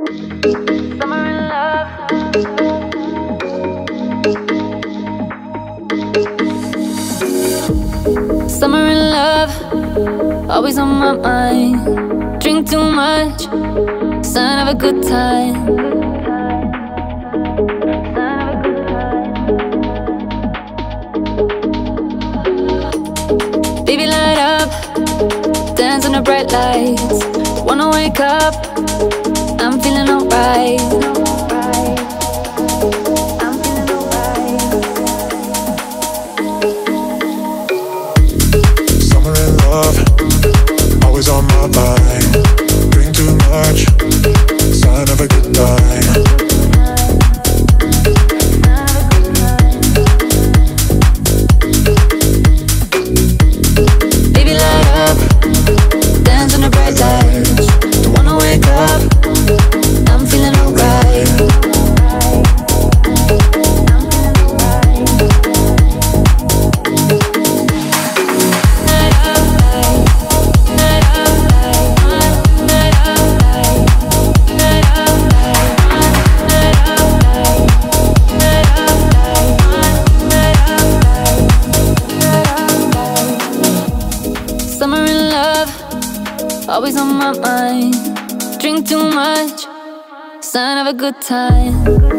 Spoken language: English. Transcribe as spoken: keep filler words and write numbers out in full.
Summer in love. Summer in love, always on my mind. Drink too much, sign of a good time. Baby, light up, dance on the bright lights. Wanna wake up, I'm feeling alright. Always on my mind. Drink too much, sign of a good time. Baby, light up, dance on the bright lights. Don't wanna wake up, I'm feeling alright. Summer in love, always on my mind. Drink too much, sign of a good time.